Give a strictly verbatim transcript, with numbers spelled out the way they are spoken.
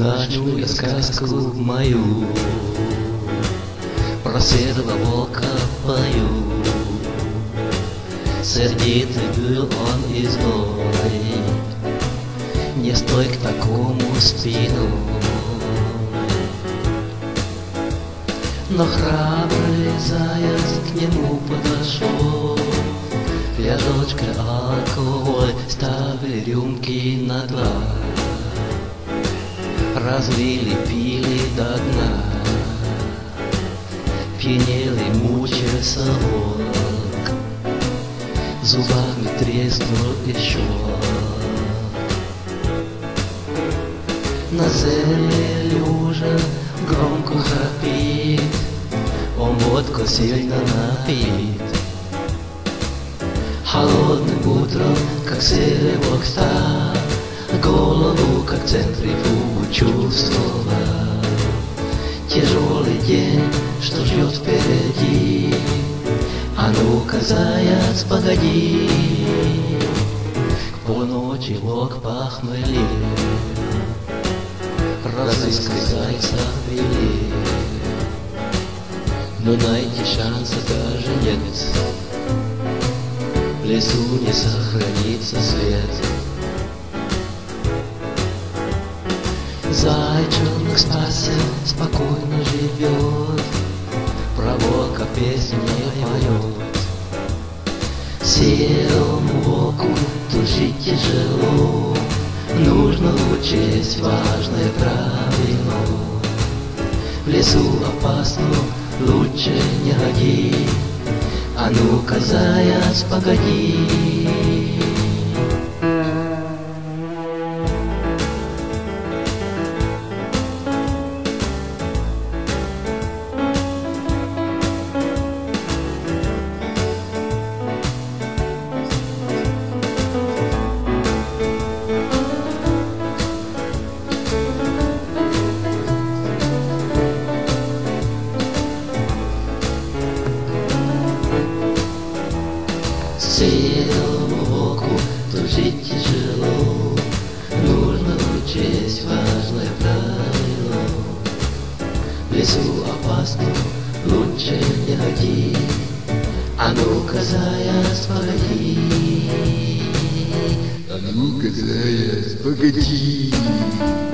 Начну я сказку мою, про серого волка пою. Сердитый был он и злой, не стой к такому спину. Но храбрый заяц к нему подошел, фляжочка алкоголь, ставили рюмки на два. Разлили, пили до дна, пьянел и мучился волк, зубами треснул еще. На зеле лежа громко храпит, он водку сильно напит. Холодным утром, как серебок стал, голову, как центрифугу, чувствовал. Тяжелый день, что ждет впереди. А ну-ка, заяц, погоди. К полночи волк похмелел, разыскать зайца вели. Но найти шанса даже нет, в лесу не сохранится свет. Зайчонок спасся, спокойно живет, про волка песню не поет. Серому волку тут жить тяжело, нужно учесть важное правило. В лесу опасно, лучше не ходи, а ну-ка, заяц, погоди. Серому волку тут жить тяжело, нужно учесть важное правило. В лесу опасно, лучше не ходи, а ну-ка, заяц, погоди. А ну-ка, заяц, погоди.